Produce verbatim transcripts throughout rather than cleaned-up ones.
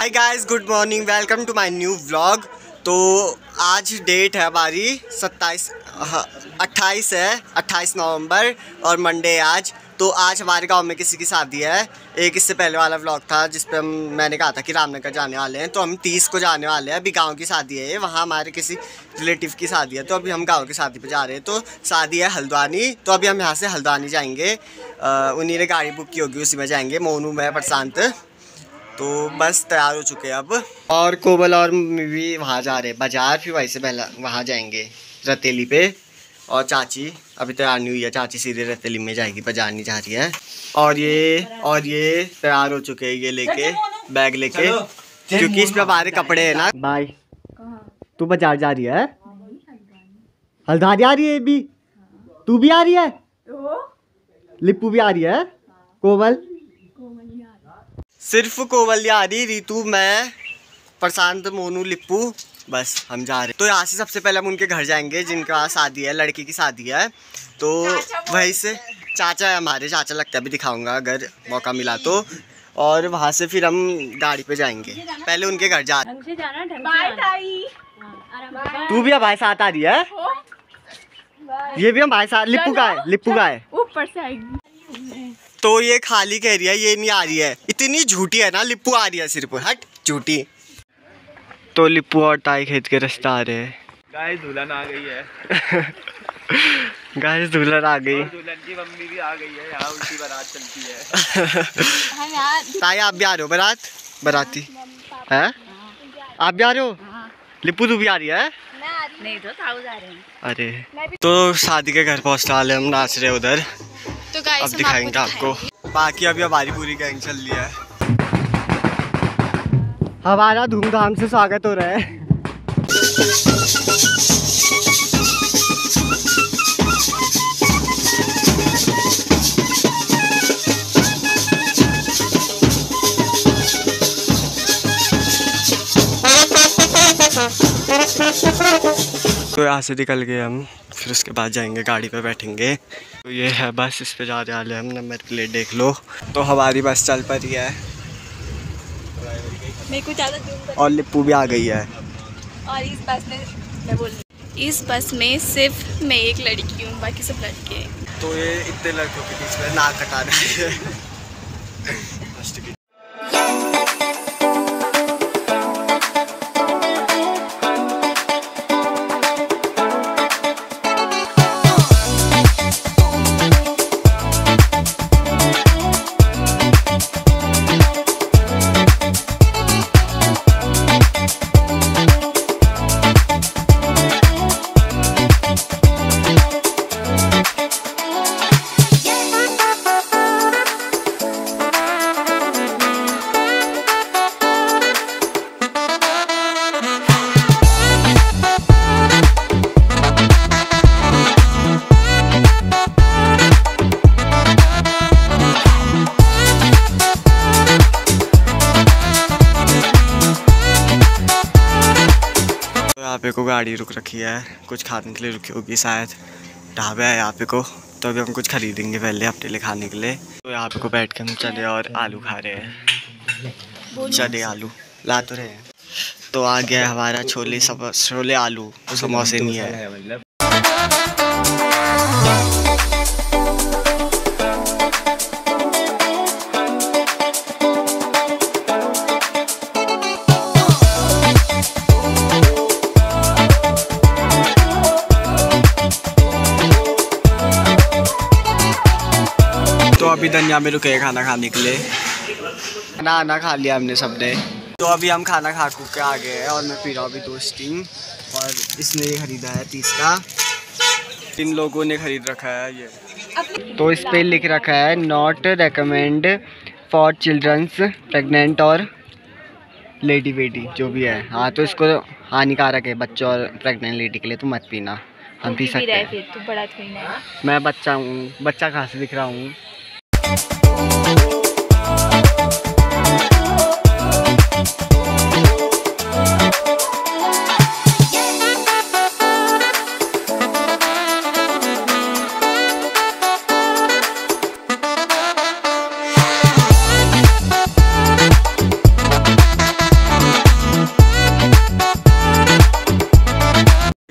Hi guys, good morning, welcome to my new vlog. तो आज date है हमारी सत्ताईस अट्ठाईस है अट्ठाईस नवंबर और मंडे है आज। तो आज हमारे गांव में किसी की शादी है। एक इससे पहले वाला व्लॉग था जिस पे हम मैंने कहा था कि रामनगर जाने वाले हैं, तो हम तीस को जाने वाले हैं। अभी गांव की शादी है, वहाँ हमारे किसी रिलेटिव की शादी है, तो अभी हम गांव की शादी पे जा रहे हैं। तो शादी है हल्द्वानी, तो अभी हम यहाँ से हल्द्वानी जाएंगे। उन्हीं ने गाड़ी बुक की होगी, उसी में जाएंगे। मोनू, मैं, प्रशांत, तो बस तैयार हो चुके हैं अब। और कोबल और भी वहाँ जा रहे हैं बाजार, फिर वहीं से पहला वहाँ जाएंगे रतेली पे। और चाची अभी तैयार नहीं हुई है, चाची सीधे रतेली में जाएगी, बाजार नहीं जा रही है। और ये और ये तैयार हो चुके हैं, ये लेके बैग लेके, क्योंकि इस पे हमारे कपड़े हैं ना। बाय, तू बाजार जा रही है? हल्द्वानी आ रही है भी? तू भी आ रही है? लिप्पू भी आ रही है? कोमल? सिर्फ कोवल आ रही, रितु, मैं, प्रशांत, मोनू, लिप्पू, बस हम जा रहे हैं। तो यहाँ से सबसे पहले हम उनके घर जाएंगे जिनके वहाँ शादी है, लड़की की शादी है। तो वहीं से चाचा है हमारे, चाचा लगता है, भी दिखाऊंगा अगर मौका मिला तो। और वहाँ से फिर हम गाड़ी पे जाएंगे, पहले उनके घर जा। तू भी हमारे साथ आ रही है? ये भी हमारे साथ। लिप्पू का है? लिप्पू का है ऊपर से आएगी। तो ये खाली कह रही है, ये नहीं आ रही है। इतनी झूठी है ना, लिप्पू आ रही है सिर्फ, हट झूठी। तो लिप्पू और ताई खेत के रास्ते आ रहे हैं। गाइस दुल्हन आ गई है। गाइस दुल्हन आ गई, दुल्हन की मम्मी भी आ गई है। यहाँ उनकी बारात चलती है। ताई आप भी आ रहे हो बारात? बाराती है? आप भी आ रहे हो? लिप्पू तू भी आ रही है? नहीं तो ताऊ जा रहे हैं। अरे तो शादी के घर पहुँचने वाले, हम नाच रहे उधर, तो अब दिखाएंगे आपको। बाकी अभी हमारी पूरी गैंग चल रही है, हमारा धूमधाम से स्वागत हो रहा है। तो यहाँ से निकल गए हम, फिर उसके बाद जाएंगे गाड़ी पे बैठेंगे। तो ये है बस, इस पे जाने वाले हम, नंबर प्लेट देख लो। तो हमारी बस चल पड़ी है। मेरे को ज़्यादा जूम कर। और लिप्पू भी आ गई है। और इस बस में मैं बोल इस बस में सिर्फ मैं एक लड़की हूँ, बाकी सब लड़के हैं। तो ये इतने लड़कों के बीच में नाक कटा रही है। यहाँ पे को गाड़ी रुक रखी है, कुछ खाने के लिए रुकी होगी शायद, ढाबा है यहाँ पे को। तो अभी हम कुछ खरीदेंगे पहले अपने लिए खाने के लिए। तो यहाँ पे को बैठ के हम चने और आलू खा रहे हैं, चने आलू ला तो रहे हैं। तो आ गया है हमारा छोले सब छोले आलू, समोसे नहीं है। तो अभी धनिया में रुके खाना खाने के लिए। खाना आना खा लिया हमने सबने। तो अभी हम खाना खा खू के आ गए हैं और मैं पी रहा हूँ अभी दो स्टिंग। और इसने ये खरीदा है तीस का, तीन लोगों ने खरीद रखा है ये। तो इस पे लिख रखा है not recommend for childrens, pregnant और लेडी बेटी जो भी है। हाँ, तो इसको हानिकारक है बच्चों और प्रेग्नेंट लेडी के लिए, तो मत पीना। हम पी सकते हैं। फिर तू बड़ा थोड़ी ना है। मैं बच्चा हूँ, बच्चा कहाँ से दिख रहा हूँ।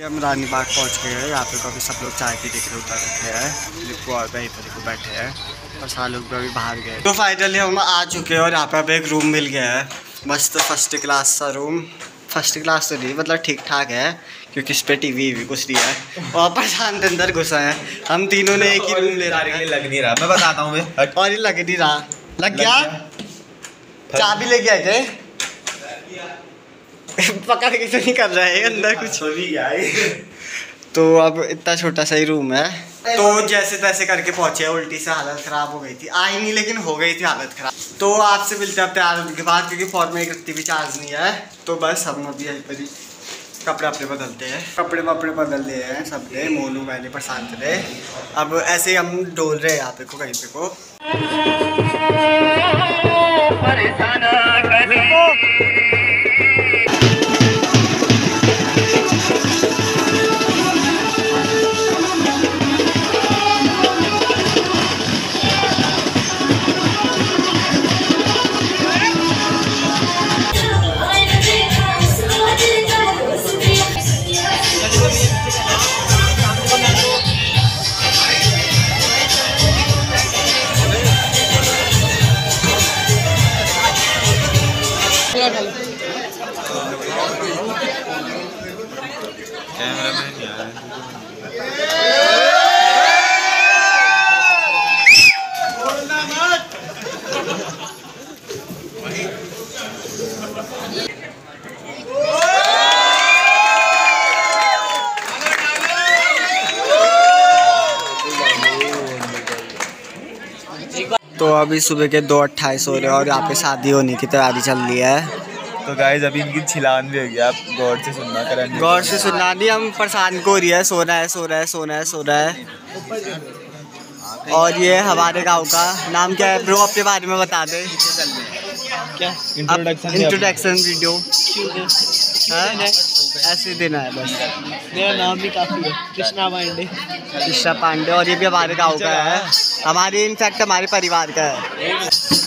हम रानी बाग पहुंच गए हैं। यहाँ पे काफ़ी सब लोग चाय पीने के लिए उतर रखे हैं। लिप्पू और वहीं पर को बैठे हैं और सारे लोग भी अभी बाहर गए। तो फाइनली हम आ चुके हैं और यहाँ पे अब एक रूम मिल गया है, मस्त फर्स्ट क्लास सा रूम। फर्स्ट क्लास तो नहीं, मतलब ठीक ठाक है क्योंकि इस पर टी वी भी कुछ नहीं है और प्रशांत अंदर घुसा है। हम तीनों ने एक ही रूम ले रहा है। लग नहीं रहा, मैं बताता हूँ। और ये लग नहीं रहा, लग गया। चाबी लेके आए थे, पकड़ के तो नहीं कर रहा है अंदर कुछ हो भी गया है। तो अब इतना छोटा सा ही रूम है। तो जैसे तैसे करके पहुंचे, उल्टी से हालत ख़राब हो गई थी, आई नहीं लेकिन हो गई थी हालत ख़राब। तो आपसे मिलते हैं तैयार होने के बाद क्योंकि फ़ोन में एक रत्ती भी चार्ज नहीं है। तो बस हम अभी यहीं पर ही कपड़े अपने बदलते हैं। कपड़े वपड़े बदल लिए हैं सब ने, मोनू मैंने प्रशांत ने। अब ऐसे ही हम डोल रहे हैं यहाँ पे को कहीं पे को। तो अभी सुबह के दो अट्ठाईस हो रहे हैं और यहाँ पे शादी होने की तैयारी चल रही है। तो गाइस अभी इनकी छिलान भी हो गया, आप गौर से सुनना करेंगे। गौर से सुनना नहीं, हम परेशान को हो रही है, सोना है सो रहा है सोना है सो रहा है। और ये हमारे गांव का नाम क्या है ब्रो, अपने बारे में बता दे। क्या इंट्रोडक्शन इंट्रोडक्शन वीडियो है, ऐसे देना है बस। मेरा नाम भी काफ़ी है, कृष्णा पांडे। कृष्णा पांडे, और ये भी हमारे गांव का है, हमारे इनफैक्ट हमारे परिवार का है।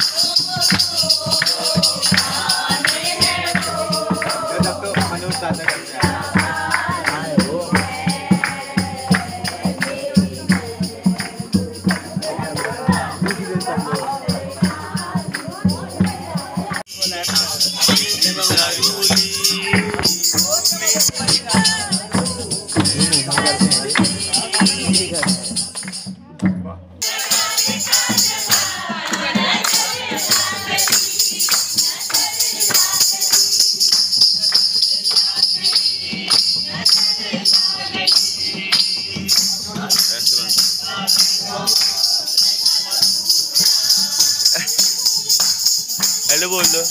हेलो बोल दो।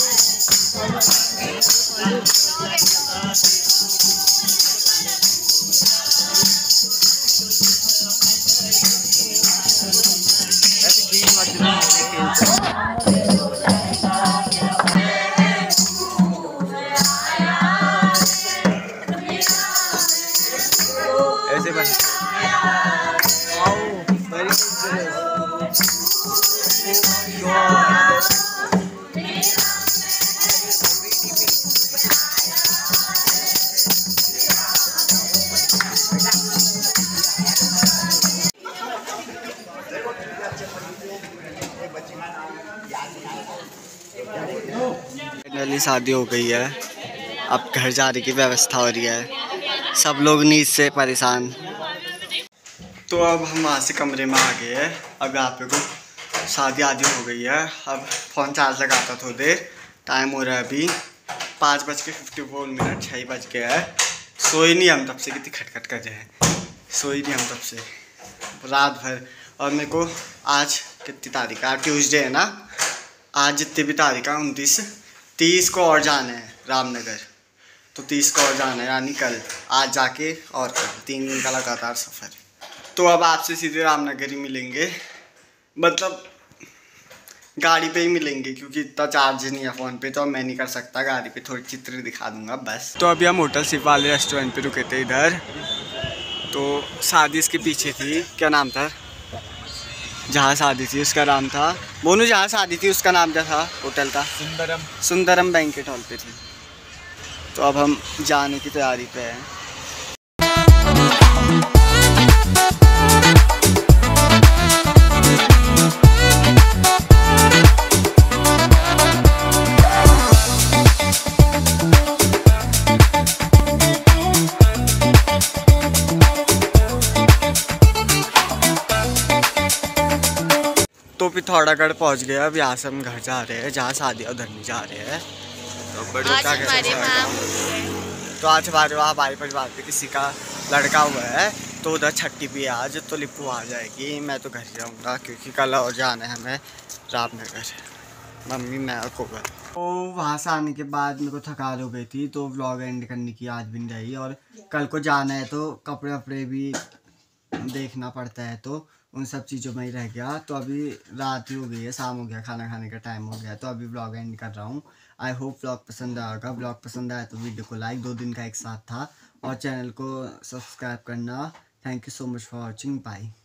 ऐसे बन फाइनली शादी हो गई है, अब घर जाने की व्यवस्था हो रही है, सब लोग नींद से परेशान। तो अब हम वहाँ से कमरे में आ गए हैं। अब यहाँ पे को शादी आदि हो गई है। अब फ़ोन चार्ज लगाता थोड़ी देर, टाइम हो रहा है अभी पाँच बज के फिफ्टी फोर मिनट छः बज गया है। सोई नहीं हम तब से, कितनी खटखट कर रहे हैं, सोई नहीं हम तब से रात भर। और मेरे को आज कितनी तारीख है, आज ट्यूसडे है ना, आज जितनी भी तारीख है उनतीस तीस को और जाना है रामनगर। तो तीस को और जाना है यानी कल, आज जाके और कल, तीन दिन का लगातार सफ़र। तो अब आपसे सीधे रामनगर ही मिलेंगे, मतलब गाड़ी पे ही मिलेंगे क्योंकि इतना चार्ज नहीं है फ़ोन पे, तो मैं नहीं कर सकता। गाड़ी पे थोड़ी चित्र दिखा दूंगा बस। तो अभी हम होटल सिप वाले रेस्टोरेंट पे रुके थे इधर। तो शादी इसके पीछे थी, क्या नाम था जहाँ शादी थी उसका नाम था मोनू, जहाँ शादी थी उसका नाम क्या था होटल का? सुंदरम सुंदरम बैंकेट हॉल पे थी। तो अब हम जाने की तैयारी पे हैं। पिथौरागढ़ पहुंच गए। अब यहाँ से हम घर जा रहे हैं, जहाँ शादी उधर नहीं जा रहे हैं। तो बड़े आज हमारे वहाँ तो आज हमारे वहाँ हमारे परिवार पे किसी का लड़का हुआ है, तो उधर छट्टी भी है आज। तो लिप्पू आ जाएगी, मैं तो घर जाऊँगा क्योंकि कल और जाना है हमें रामनगर, मम्मी मैं और कोबर। तो वहाँ से आने के बाद मेरे को थकान हो गई थी, तो व्लॉग एंड करने की आज भी नहीं रही। और कल को जाना है तो कपड़े वपड़े भी देखना पड़ता है, तो उन सब चीज़ों में ही रह गया। तो अभी रात ही हो गई है, शाम हो गया, खाना खाने का टाइम हो गया। तो अभी व्लॉग एंड कर रहा हूँ। आई होप व्लॉग पसंद आएगा। व्लॉग पसंद आया तो वीडियो को लाइक, दो दिन का एक साथ था, और चैनल को सब्सक्राइब करना। Thank you so much for watching, bye.